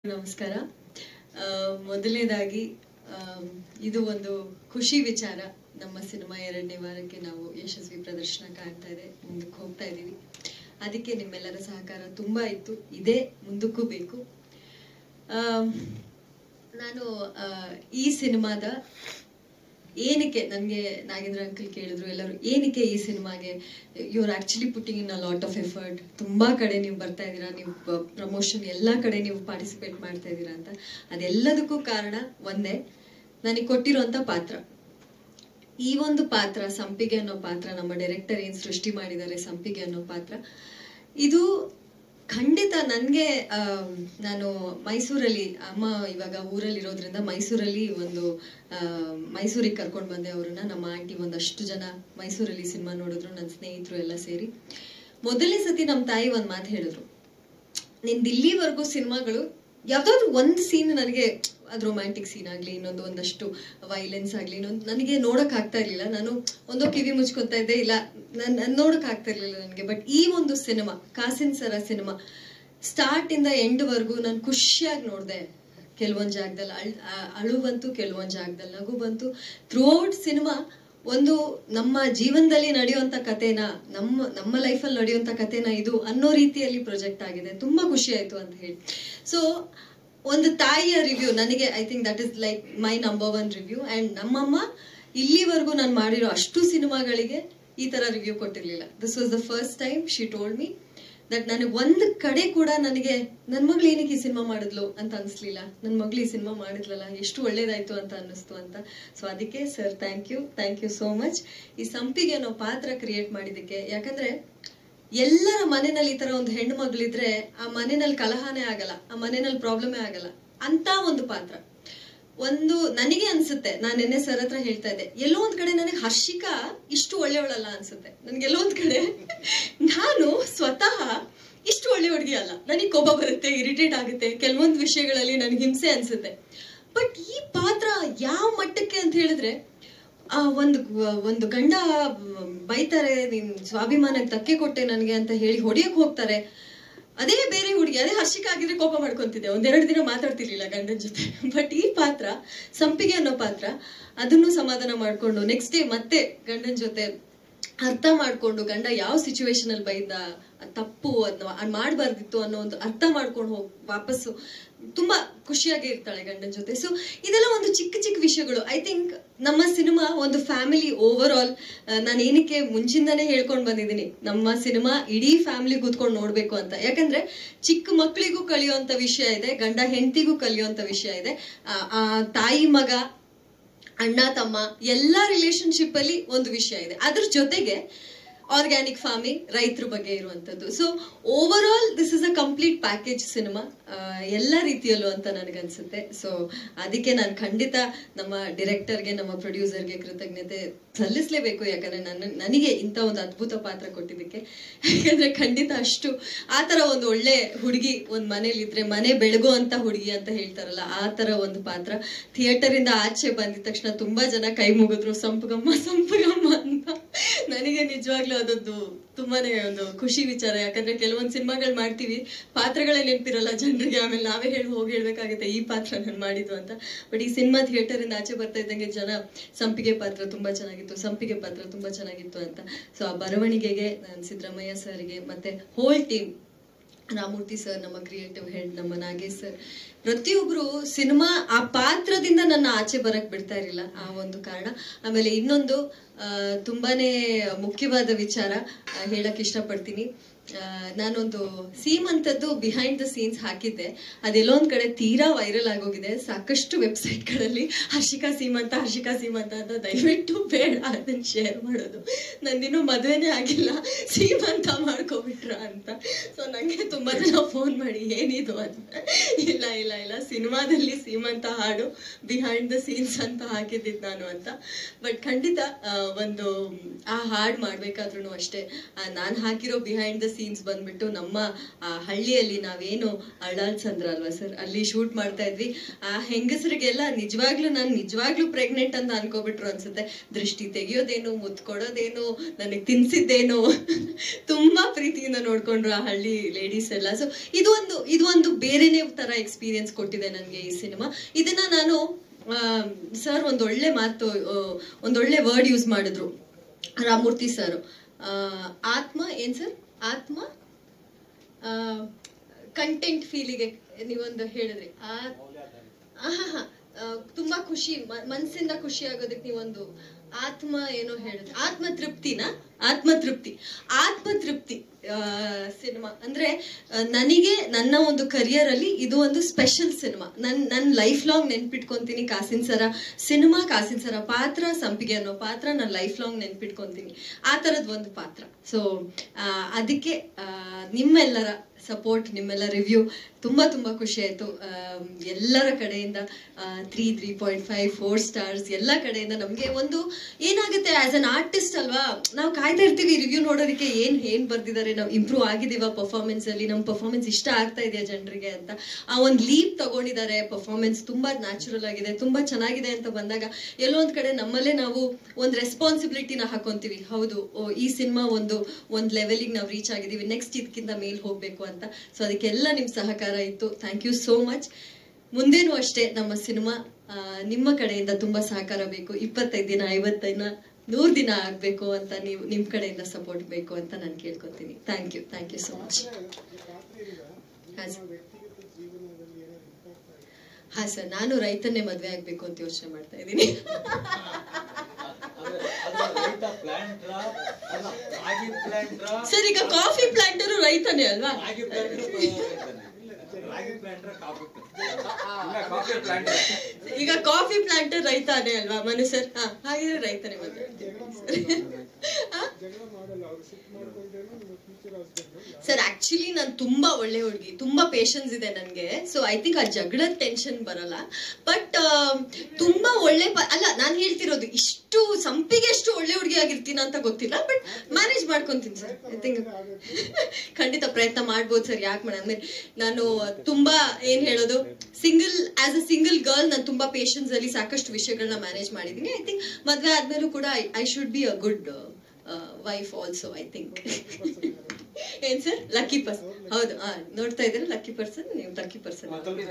ನಮಸ್ಕಾರ. ಮೊದಲನೇದಾಗಿ ಇದು ಒಂದು ಖುಷಿ ವಿಚಾರ. ನಮ್ಮ ಸಿನಿಮಾ 2ನೇ ವಾರಕ್ಕೆ ನಾವು ಯಶಸ್ವಿ ಪ್ರದರ್ಶನ ಕಾಣ್ತಾ ಇದೆ, ಮುಂದಕ್ಕೆ ಹೋಗ್ತಾ ಇದ್ದೀವಿ. ಅದಕ್ಕೆ ನಿಮ್ಮೆಲ್ಲರ ಸಹಕಾರ ತುಂಬಾ ಇತ್ತು, ಇದೇ ಮುಂದಕ್ಕೂ ಬೇಕು. ನಾನು ಈ ಸಿನಿಮಾದ ಏನಕ್ಕೆ ನನಗೆ ನಾಗೇಂದ್ರ ಅಂಕಲ್ ಕೇಳಿದ್ರು, ಎಲ್ಲರೂ ಏನಕ್ಕೆ ಈ ಸಿನಿಮಾಗೆ you are actually putting in a lot of effort, ತುಂಬಾ ಕಡೆ ನೀವು ಬರ್ತಾ ಇದ್ದೀರಾ, ನೀವು ಪ್ರಮೋಷನ್ ಎಲ್ಲ ಕಡೆ ನೀವು ಪಾರ್ಟಿಸಿಪೇಟ್ ಮಾಡ್ತಾ ಇದ್ದೀರಾ ಅಂತ. ಅದೆಲ್ಲದಕ್ಕೂ ಕಾರಣ ಒಂದೇ, ನನಗೆ ಕೊಟ್ಟಿರುವಂತ ಪಾತ್ರ. ಈ ಒಂದು ಪಾತ್ರ ಸಂಪಿಗೆ ಅನ್ನೋ ಪಾತ್ರ, ನಮ್ಮ ಡೈರೆಕ್ಟರ್ ಏನ್ ಸೃಷ್ಟಿ ಮಾಡಿದ್ದಾರೆ ಸಂಪಿಗೆ ಅನ್ನೋ ಪಾತ್ರ, ಇದು ಖಂಡಿತ ನನಗೆ ನಾನು ಮೈಸೂರಲ್ಲಿ, ಅಮ್ಮ ಇವಾಗ ಊರಲ್ಲಿ ಇರೋದ್ರಿಂದ ಮೈಸೂರಲ್ಲಿ ಮೈಸೂರಿಗೆ ಕರ್ಕೊಂಡು ಬಂದೆ ಅವ್ರನ್ನ. ನಮ್ಮ ಆಂಟಿ ಒಂದಷ್ಟು ಜನ ಮೈಸೂರಲ್ಲಿ ಸಿನಿಮಾ ನೋಡಿದ್ರು, ನನ್ನ ಸ್ನೇಹಿತರು ಎಲ್ಲ ಸೇರಿ. ಮೊದಲನೇ ಸತಿ ನಮ್ಮ ತಾಯಿ ಒಂದ್ ಮಾತು ಹೇಳಿದ್ರು, ನಿನ್ ಇಲ್ಲಿವರೆಗೂ ಸಿನಿಮಾಗಳು ಯಾವ್ದಾದ್ರು ಒಂದು ಸೀನ್ ನನಗೆ, ಅದು ರೊಮ್ಯಾಂಟಿಕ್ ಸೀನ್ ಆಗ್ಲಿ, ಒಂದಷ್ಟು ವೈಲೆನ್ಸ್ ಆಗ್ಲಿ, ನನಗೆ ನೋಡಕ್ ಆಗ್ತಾ ಇರ್ಲಿಲ್ಲ. ನಾನು ಒಂದೋ ಕಿವಿ ಮುಚ್ಕೊತಾ ಇದ್ದೆ, ಇಲ್ಲ ನೋಡಕ್ ಆಗ್ತಾ ಇರ್ಲಿಲ್ಲ ನನಗೆ. ಬಟ್ ಈ ಒಂದು cinema, Kasina Sara cinema, start ಇಂದ ಎಂಡ್ ವರ್ಗು ನಾನು ಖುಷಿಯಾಗಿ ನೋಡ್ದೆ. ಕೆಲವೊಂದ್ ಜಾಗದಲ್ಲಿ ಅಳು ಬಂತು, ಕೆಲವೊಂದ್ ಜಾಗದಲ್ಲಿ ನಗು ಬಂತು. ಥ್ರೂ ಔಟ್ ಸಿನಿಮಾ ಒಂದು ನಮ್ಮ ಜೀವನದಲ್ಲಿ ನಡೆಯುವಂತ ಕಥೆನ, ನಮ್ಮ ಲೈಫಲ್ಲಿ ನಡೆಯುವಂತ ಕಥೆನ ಇದು ಅನ್ನೋ ರೀತಿಯಲ್ಲಿ ಪ್ರೊಜೆಕ್ಟ್ ಆಗಿದೆ. ತುಂಬಾ ಖುಷಿ ಆಯ್ತು ಅಂತ ಹೇಳಿ. ಸೊ ಒಂದು ತಾಯಿಯ ರಿವ್ಯೂ ನನಗೆ, I think that is like my number 1 review. And ನಮ್ಮಮ್ಮ ಇಲ್ಲಿವರೆಗೂ ನಾನು ಮಾಡಿರೋ ಅಷ್ಟು ಸಿನಿಮಾಗಳಿಗೆ ಈ ತರ ರಿವ್ಯೂ ಕೊಟ್ಟಿರ್ಲಿಲ್ಲ. This was the first time she told me that ನನಗೆ ಒಂದ್ ಕಡೆ ಕೂಡ ನನಗೆ ನನ್ ಮಗಳು ಏನಕ್ಕೆ ಈ ಸಿನಿಮಾ ಮಾಡಿದ್ಲು ಅಂತ ಅನ್ಸ್ಲಿಲ್ಲ, ನನ್ ಮಗಳು ಈ ಸಿನಿಮಾ ಮಾಡಿದ್ಲಲ್ಲ, ಎಷ್ಟು ಒಳ್ಳೇದಾಯ್ತು ಅಂತ ಅನ್ನಿಸ್ತು ಅಂತ. ಸೊ ಅದಕ್ಕೆ sir thank you so much ಈ ಸಂಪಿಗೆ ಅನ್ನೋ ಪಾತ್ರ ಕ್ರಿಯೇಟ್ ಮಾಡಿದಕ್ಕೆ. ಯಾಕಂದ್ರೆ ಎಲ್ಲರ ಮನೆಯಲ್ಲಿ ಈ ತರ ಒಂದು ಹೆಣ್ಣು ಮಗಳಿದ್ರೆ ಆ ಮನೆಯಲ್ಲಿ ಕಲಹನೇ ಆಗಲ್ಲ, ಆ ಮನೆಯಲ್ಲಿ ಪ್ರಾಬ್ಲಮೇ ಆಗಲ್ಲ ಅಂತ ಒಂದು ಪಾತ್ರ. ಒಂದು ನನಗೆ ಅನ್ಸುತ್ತೆ, ನಾನು ನಿನ್ನೆ ಸರ್ ಹತ್ರ ಹೇಳ್ತಾ ಇದ್ದೆ, ಎಲ್ಲೋ ಒಂದ್ ಕಡೆ ನನಗೆ ಹರ್ಷಿಕಾ ಇಷ್ಟು ಒಳ್ಳೆಯವಳಲ್ಲ ಅನ್ಸುತ್ತೆ. ನನ್ಗೆಲ್ಲೋ ಒಂದ್ ಕಡೆ ನಾನು ಸ್ವತಃ ಇಷ್ಟು ಒಳ್ಳೆ ಹುಡುಗಿ ಅಲ್ಲ, ನನಗೆ ಕೋಪ ಬರುತ್ತೆ, ಇರಿಟೇಟ್ ಆಗುತ್ತೆ, ಕೆಲವೊಂದು ವಿಷಯಗಳಲ್ಲಿ ನನಗೆ ಹಿಂಸೆ ಅನ್ಸುತ್ತೆ. ಬಟ್ ಈ ಪಾತ್ರ ಯಾವ ಮಟ್ಟಕ್ಕೆ ಅಂತ ಹೇಳಿದ್ರೆ, ಒಂದು ಗಂಡ ಬೈತಾರೆ, ನೀನ್ ಸ್ವಾಭಿಮಾನಕ್ಕೆ ಧಕ್ಕೆ ಕೊಟ್ಟೆ ನನಗೆ ಅಂತ ಹೇಳಿ ಹೊಡಿಯಕ್ ಹೋಗ್ತಾರೆ. ಅದೇ ಬೇರೆ ಹುಡುಗಿ, ಅದೇ ಹರ್ಷಿಕ ಆಗಿದ್ರೆ ಕೋಪ ಮಾಡ್ಕೊಂತಿದ್ದೆ, 1-2 ದಿನ ಮಾತಾಡ್ತಿರ್ಲಿಲ್ಲ ಗಂಡನ ಜೊತೆ. ಬಟ್ ಈ ಪಾತ್ರ ಸಂಪಿಗೆ ಅನ್ನೋ ಪಾತ್ರ, ಅದನ್ನು ಸಮಾಧಾನ ಮಾಡ್ಕೊಂಡು ನೆಕ್ಸ್ಟ್ ಡೇ ಮತ್ತೆ ಗಂಡನ ಜೊತೆ ಅರ್ಥ ಮಾಡ್ಕೊಂಡು, ಗಂಡ ಯಾವ ಸಿಚುವೇಶನ್ ಅಲ್ಲಿ ಬೈದ, ತಪ್ಪು ಅದನ್ನ ಮಾಡ್ಬಾರ್ದಿತ್ತು ಅನ್ನೋ ಒಂದು ಅರ್ಥ ಮಾಡ್ಕೊಂಡು ವಾಪಸ್ಸು ತುಂಬಾ ಖುಷಿಯಾಗಿ ಇರ್ತಾಳೆ ಗಂಡನ ಜೊತೆ. ಸೊ ಇದೆಲ್ಲ ಒಂದು ಚಿಕ್ಕ ಚಿಕ್ಕ ವಿಷಯಗಳು. ಐ ಥಿಂಕ್ ನಮ್ಮ ಸಿನಿಮಾ ಒಂದು ಫ್ಯಾಮಿಲಿ ಓವರ್ ಆಲ್, ನಾನು ಏನಕ್ಕೆ ಮುಂಚಿಂದಾನೇ ಹೇಳ್ಕೊಂಡು ಬಂದಿದ್ದೀನಿ, ನಮ್ಮ ಸಿನಿಮಾ ಇಡೀ ಫ್ಯಾಮಿಲಿ ಕೂತ್ಕೊಂಡು ನೋಡ್ಬೇಕು ಅಂತ. ಯಾಕಂದ್ರೆ ಚಿಕ್ಕ ಮಕ್ಕಳಿಗೂ ಕಲಿಯುವಂತ ವಿಷಯ ಇದೆ, ಗಂಡ ಹೆಂಡತಿಗೂ ಕಲಿಯುವಂತ ವಿಷಯ ಇದೆ, ತಾಯಿ ಮಗ, ಅಣ್ಣ ತಮ್ಮ, ಎಲ್ಲಾ ರಿಲೇಶನ್ಶಿಪ್ ಅಲ್ಲಿ ಒಂದು ವಿಷಯ ಇದೆ. ಅದ್ರ ಜೊತೆಗೆ ಆರ್ಗ್ಯಾನಿಕ್ ಫಾರ್ಮಿಂಗ್, ರೈತರ ಬಗ್ಗೆ ಇರುವಂತದ್ದು. So over all this is a complete package cinema, ಎಲ್ಲ ರೀತಿಯಲ್ಲೂ ಅಂತ ನನಗನ್ಸುತ್ತೆ. ಸೊ ಅದಕ್ಕೆ ನಾನು ಖಂಡಿತ ನಮ್ಮ ಡೈರೆಕ್ಟರ್ಗೆ, ನಮ್ಮ ಪ್ರೊಡ್ಯೂಸರ್ಗೆ ಕೃತಜ್ಞತೆ ಸಲ್ಲಿಸಲೇಬೇಕು. ಯಾಕಂದ್ರೆ ನನಗೆ ಇಂಥ ಒಂದು ಅದ್ಭುತ ಪಾತ್ರ ಕೊಟ್ಟಿದ್ದಕ್ಕೆ. ಯಾಕಂದ್ರೆ ಖಂಡಿತ ಅಷ್ಟು ಆ ತರ ಒಂದು ಒಳ್ಳೆ ಹುಡುಗಿ ಒಂದ್ ಮನೇಲಿ ಇದ್ರೆ ಮನೆ ಬೆಳಗೋ ಅಂತ ಹುಡುಗಿ ಅಂತ ಹೇಳ್ತಾರಲ್ಲ, ಆ ತರ ಒಂದು ಪಾತ್ರ. ಥಿಯೇಟರ್ ಇಂದ ಆಚೆ ಬಂದಿದ ತಕ್ಷಣ ತುಂಬಾ ಜನ ಕೈ ಮುಗಿದ್ರು, ಸಂಪಗಮ್ಮ ಅಂತ. ನನಗೆ ನಿಜವಾಗ್ಲೂ ಅದೊಂದು ತುಂಬಾನೇ ಒಂದು ಖುಷಿ ವಿಚಾರ. ಯಾಕಂದ್ರೆ ಕೆಲವೊಂದು ಸಿನಿಮಾಗಳು ಮಾಡ್ತೀವಿ, ಪಾತ್ರಗಳೇ ನೆನಪಿರಲ್ಲ ಜನರಿಗೆ, ಆಮೇಲೆ ನಾವೇ ಹೋಗಿ ಹೇಳ್ಬೇಕಾಗುತ್ತೆ ಈ ಪಾತ್ರ ನಾನು ಮಾಡಿದ್ದು ಅಂತ. ಬಟ್ ಈ ಸಿನಿಮಾ ಥಿಯೇಟರ್ ಇಂದ ಆಚೆ ಬರ್ತಾ ಇದ್ದಂಗೆ ಜನ ಸಂಪಿಗೆ ಪಾತ್ರ ತುಂಬಾ ಚೆನ್ನಾಗಿತ್ತು, ಸಂಪಿಗೆ ಪಾತ್ರ ತುಂಬಾ ಚೆನ್ನಾಗಿತ್ತು ಅಂತ. ಸೊ ಆ ಬರವಣಿಗೆಗೆ ನಾನು ಸಿದ್ದರಾಮಯ್ಯ ಸರ್ಗೆ, ಮತ್ತೆ ಹೋಲ್ ಟೀಮ್, ರಾಮೂರ್ತಿ ಸರ್, ನಮ್ಮ ಕ್ರಿಯೇಟಿವ್ ಹೆಡ್, ನಮ್ಮ ನಾಗೇಶ್ ಸರ್, ಪ್ರತಿಯೊಬ್ರು ಸಿನಿಮಾ ಆ ಪಾತ್ರದಿಂದ ನನ್ನ ಆಚೆ ಬರಕ್ ಬಿಡ್ತಾ ಇರಲಿಲ್ಲ, ಆ ಒಂದು ಕಾರಣ. ಆಮೇಲೆ ಇನ್ನೊಂದು ತುಂಬಾನೇ ಮುಖ್ಯವಾದ ವಿಚಾರ ಹೇಳಕ್ ಇಷ್ಟಪಡ್ತೀನಿ. ನಾನೊಂದು ಸೀಮಂತದ್ದು ಬಿಹೈಂಡ್ ದ ಸೀನ್ಸ್ ಹಾಕಿದ್ದೆ, ಅದೆಲ್ಲೋ ಒಂದ್ ಕಡೆ ತೀರಾ ವೈರಲ್ ಆಗೋಗಿದೆ. ಸಾಕಷ್ಟು ವೆಬ್ಸೈಟ್ಗಳಲ್ಲಿ ಹರ್ಷಿಕಾ ಸೀಮಂತ ಅಂತ, ದಯವಿಟ್ಟು ಬೇಡ ಅದನ್ನ ಶೇರ್ ಮಾಡೋದು. ನಂದಿನ್ನೂ ಮದುವೆನೇ ಆಗಿಲ್ಲ, ಸೀಮಂತ ಮಾಡ್ಕೊಬಿಟ್ರ ಅಂತ. ಸೊ ನಂಗೆ ತುಂಬಾ ಜನ ಫೋನ್ ಮಾಡಿ ಏನಿದು ಅಂತ. ಇಲ್ಲ ಸಿನಿಮಾದಲ್ಲಿ ಸೀಮಂತ ಹಾಡು ಬಿಹೈಂಡ್ ದ ಸೀನ್ಸ್ ಅಂತ ಹಾಕಿದ್ದಿದ್ ನಾನು ಅಂತ. ಬಟ್ ಖಂಡಿತ ಒಂದು ಆ ಹಾಡ್ ಮಾಡ್ಬೇಕಾದ್ರೂ ಅಷ್ಟೇ, ನಾನ್ ಹಾಕಿರೋ ಬಿಹೈಂಡ್ ದ ಸೀನ್ಸ್ ಬಂದ್ಬಿಟ್ಟು ನಮ್ಮ ಹಳ್ಳಿಯಲ್ಲಿ ನಾವೇನು ಅಳಾಳ್ಸಂದ್ರ ಅಲ್ವಾ ಸರ್, ಅಲ್ಲಿ ಶೂಟ್ ಮಾಡ್ತಾ ಇದ್ವಿ. ಆ ಹೆಂಗಸರಿಗೆಲ್ಲ ನಿಜವಾಗ್ಲೂ ಪ್ರೆಗ್ನೆಂಟ್ ಅಂತ ಅನ್ಕೋಬಿಟ್ರು ಅನ್ಸುತ್ತೆ. ದೃಷ್ಟಿ ತೆಗಿಯೋದೇನು, ಮುತ್ತು ಕೊಡೋದೇನು, ನನಗೆ ತಿನ್ಸಿದ್ದೇನು ತುಂಬಾ ಪ್ರೀತಿಯಿಂದ ನೋಡ್ಕೊಂಡ್ರು ಆ ಹಳ್ಳಿ ಲೇಡೀಸ್ ಎಲ್ಲ. ಸೊ ಇದು ಒಂದು ಬೇರೆನೇ ತರ ಎಕ್ಸ್ಪೀರಿಯನ್ಸ್ ಕೊಟ್ಟಿದೆ ನನಗೆ ಈ ಸಿನಿಮಾ. ಇದನ್ನ ನಾನು ಸರ್ ಒಂದೊಳ್ಳೆ ವರ್ಡ್ ಯೂಸ್ ಮಾಡಿದ್ರು ರಾಮಮೂರ್ತಿ ಸರ್. ಆತ್ಮ ಏನ್ ಸರ್, ಆತ್ಮ ಕಂಟೆಂಟ್ ಫೀಲಿಗೆ ನೀವೊಂದು ಹೇಳಿದ್ರಿ. ತುಂಬಾ ಖುಷಿ, ಮನಸ್ಸಿಂದ ಖುಷಿ ಆಗೋದಕ್ಕೆ ನೀವೊಂದು ಆತ್ಮ ಏನೋ ಹೇಳಿದ್ರಿ. ಆತ್ಮತೃಪ್ತಿ ಸಿನಿಮಾ ಅಂದ್ರೆ ನನಗೆ ನನ್ನ ಒಂದು ಕರಿಯರ್ ಅಲ್ಲಿ ಇದು ಒಂದು ಸ್ಪೆಷಲ್ ಸಿನಿಮಾ. ನನ್ನ ಲೈಫ್ ಲಾಂಗ್ ನೆನ್ಪಿಟ್ಕೊಂತೀನಿ. ಕಾಸಿನ ಸರ ಪಾತ್ರ, ಸಂಪಿಗೆ ಅನ್ನೋ ಪಾತ್ರ ನಾನು ಲೈಫ್ ಲಾಂಗ್ ನೆನ್ಪಿಟ್ಕೊಂತೀನಿ. ಆ ತರದ್ ಒಂದು ಪಾತ್ರ. ಸೊ ಅದಕ್ಕೆ ನಿಮ್ಮೆಲ್ಲರ ಸಪೋರ್ಟ್, ನಿಮ್ಮೆಲ್ಲ ರಿವ್ಯೂ ತುಂಬಾ ಖುಷಿ ಆಯ್ತು. ಎಲ್ಲರ ಕಡೆಯಿಂದ 3.5 4 ಸ್ಟಾರ್ಸ್ ಎಲ್ಲ ಕಡೆಯಿಂದ ನಮ್ಗೆ ಒಂದು ಏನಾಗುತ್ತೆ ಆಸ್ ಅನ್ ಆರ್ಟಿಸ್ಟ್ ಅಲ್ವಾ, ನಾವು ಕಾಯ್ತಾ ಇರ್ತೀವಿ ರಿವ್ಯೂ ನೋಡೋದಕ್ಕೆ. ಏನ್ ಬರ್ದಿದ್ದಾರೆ, ನಾವು ಇಂಪ್ರೂವ್ ಆಗಿದೀವ ಪರ್ಫಾರ್ಮೆನ್ಸ್ ಅಲ್ಲಿ, ನಮ್ಮ ಪರ್ಫಾರ್ಮೆನ್ಸ್ ಇಷ್ಟ ಆಗ್ತಾ ಇದೆಯಾ ಜನರಿಗೆ ಅಂತ. ಆ ಒಂದು ಲೀಪ್ ತಗೊಂಡಿದ್ದಾರೆ. ಪರ್ಫಾರ್ಮೆನ್ಸ್ ತುಂಬಾ ನ್ಯಾಚುರಲ್ ಆಗಿದೆ, ತುಂಬಾ ಚೆನ್ನಾಗಿದೆ ಅಂತ ಬಂದಾಗ ಎಲ್ಲೋ ಒಂದ್ ಕಡೆ ನಮ್ಮಲ್ಲೇ ನಾವು ಒಂದು ರೆಸ್ಪಾನ್ಸಿಬಿಲಿಟಿನ ಹಾಕೊಂತೀವಿ. ಹೌದು, ಈ ಸಿನಿಮಾ ಒಂದು ಲೆವೆಲಿಗೆ ನಾವು ರೀಚ್ ಆಗಿದೀವಿ, ನೆಕ್ಸ್ಟ್ ಇದಕ್ಕಿಂತ ಮೇಲ್ ಹೋಗ್ಬೇಕು ಅಂತ. ಸೊ ಅದಕ್ಕೆಲ್ಲ ನಿಮ್ ಸಹಕಾರ ಇತ್ತು. Thank you so much. ಮುಂದೇನು ಅಷ್ಟೇ ನಮ್ಮ ಸಿನಿಮಾ ನಿಮ್ಮ ಕಡೆಯಿಂದ ತುಂಬಾ ಸಹಕಾರ ಬೇಕು. 25 ದಿನ 50 ದಿನ 100 ದಿನ ಆಗ್ಬೇಕು ಅಂತ ನೀವು ನಿಮ್ ಕಡೆಯಿಂದ ಸಪೋರ್ಟ್ ಬೇಕು ಅಂತ ನಾನು ಕೇಳ್ಕೊತೀನಿ. Thank you so much. ಹಾ ಸರ್, ನಾನು ರೈತನ್ನೇ ಮದ್ವೆ ಆಗ್ಬೇಕು ಅಂತ ಯೋಚನೆ ಮಾಡ್ತಾ ಇದ್ದೀನಿ. ಸರ್, ಈಗ ಕಾಫಿ ಪ್ಲಾಂಟರು ರೈತನೇ ಅಲ್ವಾ? ಈಗ ಕಾಫಿ ಪ್ಲಾಂಟರ್ ರೈತಾನೆ ಅಲ್ವಾ ಮನು ಸರ್? ಹಾಗಿದ್ರೆ ರೈತನೇ ಮದ್ವೆ ಸರ್. ಆಕ್ಚುಲಿ ನಾನು ತುಂಬಾ ಒಳ್ಳೆ ಹುಡುಗಿ, ತುಂಬಾ ಪೇಷನ್ಸ್ ಇದೆ ನನ್ಗೆ. ಸೊ ಐ ಥಿಂಕ್ ಆ ಜಗಳದ ಟೆನ್ಷನ್ ಬರಲ್ಲ. ಬಟ್ ತುಂಬಾ ಒಳ್ಳೆ ಅಲ್ಲ, ನಾನು ಹೇಳ್ತಿರೋದು ಇಷ್ಟು ಸಂಪಿಗೆ ಎಷ್ಟು ಒಳ್ಳೆ ಹುಡುಗಿ ಆಗಿರ್ತೀನ ಅಂತ ಗೊತ್ತಿಲ್ಲ, ಬಟ್ ಮ್ಯಾನೇಜ್ ಮಾಡ್ಕೊಂತೀನಿ ಸರ್. ಐ ಥಿಂಕ್ ಖಂಡಿತ ಪ್ರಯತ್ನ ಮಾಡ್ಬೋದು ಸರ್. ಯಾಕೆ ಮೇಡಮ್, ನಾನು ತುಂಬಾ ಏನ್ ಹೇಳೋದು, ಆಸ್ ಅ ಸಿಂಗಲ್ ಗರ್ಲ್ ನಾನು ತುಂಬಾ ಪೇಷನ್ಸ್ ಅಲ್ಲಿ ಸಾಕಷ್ಟು ವಿಷಯಗಳನ್ನ ಮ್ಯಾನೇಜ್ ಮಾಡಿದೀನಿ. ಐ ಥಿಂಕ್ ಮದ್ವೆ ಆದ್ಮೇಲೂ ಕೂಡ I should be a good wife also. I think ಏನ್ ಸರ್, ಲಕ್ಕಿ ಪರ್ಸನ್. ಹೌದು, ನೋಡ್ತಾ ಇದ್ರೆ ಲಕ್ಕಿ ಪರ್ಸನ್, ನೀವು ಲಕ್ಕಿ ಪರ್ಸನ್.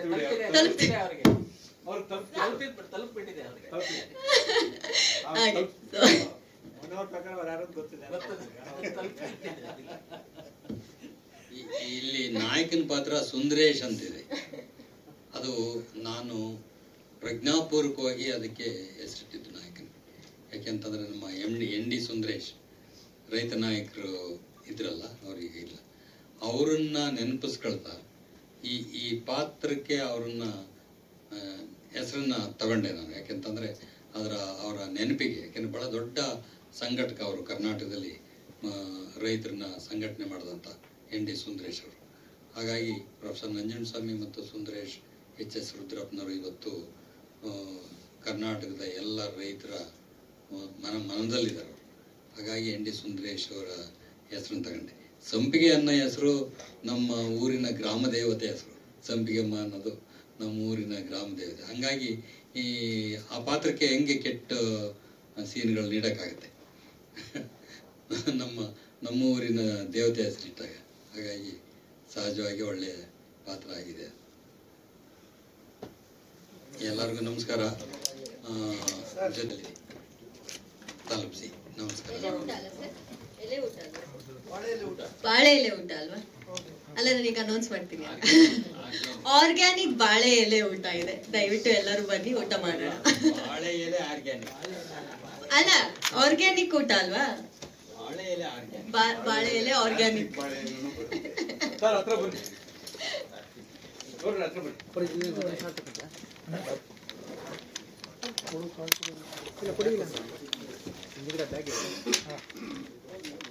ಇಲ್ಲಿ ನಾಯಕನ ಪಾತ್ರ ಸುಂದರೇಶ್ ಅಂತಿದೆ. ಅದು ನಾನು ಪ್ರಜ್ಞಾಪೂರ್ವಕವಾಗಿ ಅದಕ್ಕೆ ಹೆಸರಿಟ್ಟಿದ್ದು ನಾಯಕನ. ಯಾಕೆಂತಂದ್ರೆ ನಮ್ಮ ಎನ್ ಡಿ ಸುಂದರೇಶ್ ರೈತ ನಾಯಕರು ಇದ್ರಲ್ಲ, ಅವ್ರಿಗೆ ಇಲ್ಲ, ಅವರನ್ನ ನೆನಪಿಸ್ಕೊಳ್ತಾ ಈ ಪಾತ್ರಕ್ಕೆ ಅವ್ರನ್ನ ಹೆಸರನ್ನ ತಗೊಂಡೆ ನಾನು. ಯಾಕೆಂತಂದ್ರೆ ಅವರ ನೆನಪಿಗೆ, ಯಾಕೆಂದ್ರೆ ಬಹಳ ದೊಡ್ಡ ಸಂಘಟಕ ಅವರು, ಕರ್ನಾಟಕದಲ್ಲಿ ರೈತರನ್ನ ಸಂಘಟನೆ ಮಾಡಿದಂಥ ಎನ್ ಡಿ ಸುಂದರೇಶ್ ಅವರು. ಹಾಗಾಗಿ ಪ್ರೊಫೆಸರ್ ನಂಜನಸ್ವಾಮಿ ಮತ್ತು ಸುಂದರೇಶ್ HS ರುದ್ರಪ್ಪನವರು ಇವತ್ತು ಕರ್ನಾಟಕದ ಎಲ್ಲ ರೈತರ ಮನದಲ್ಲಿದ್ದಾರೆ. ಹಾಗಾಗಿ ಎನ್ ಡಿ ಸುಂದರೇಶ್ ಅವರ ಹೆಸರನ್ನು ತಗೊಂಡೆ. ಸಂಪಿಗೆ ಅನ್ನೋ ಹೆಸರು ನಮ್ಮ ಊರಿನ ಗ್ರಾಮ ದೇವತೆ ಹೆಸರು. ಸಂಪಿಗೆಮ್ಮ ಅನ್ನೋದು ನಮ್ಮ ಊರಿನ ಗ್ರಾಮ ದೇವತೆ. ಹಂಗಾಗಿ ಆ ಪಾತ್ರಕ್ಕೆ ಹೆಂಗೆ ಕೆಟ್ಟ ಸೀನ್ಗಳು ನೀಡೋಕ್ಕಾಗತ್ತೆ ನಮ್ಮ ಊರಿನ ದೇವತೆ ಹೆಸರಿಟ್ಟಾಗ. ಹಾಗಾಗಿ ಸಹಜವಾಗಿ ಒಳ್ಳೆಯ ಪಾತ್ರ ಆಗಿದೆ. ಎಲ್ಲರಿಗೂ ನಮಸ್ಕಾರ. ಜೊತೆಲಿ ತಲುಪಿಸಿ ನಮಸ್ಕಾರ. ಬಾಳೆ ಎಲೆ ಊಟ ಅಲ್ವಾ? ಅಲ್ಲ, ನನಗೆ ಅನೌನ್ಸ್ ಮಾಡ್ತೀನಿ, ಆರ್ಗ್ಯಾನಿಕ್ ಬಾಳೆ ಎಲೆ ಊಟ ಇದೆ. ದಯವಿಟ್ಟು ಎಲ್ಲರೂ ಬನ್ನಿ, ಊಟ ಮಾಡೋಣ. ಬಾಳೆ ಎಲೆ ಆರ್ಗ್ಯಾನಿಕ್ ಅಲ್ಲ, ಆರ್ಗ್ಯಾನಿಕ್ ಊಟ ಅಲ್ವಾ? ಬಾಳೆ ಎಲೆ ಆರ್ಗ್ಯಾನಿಕ್. ಇಲ್ಲ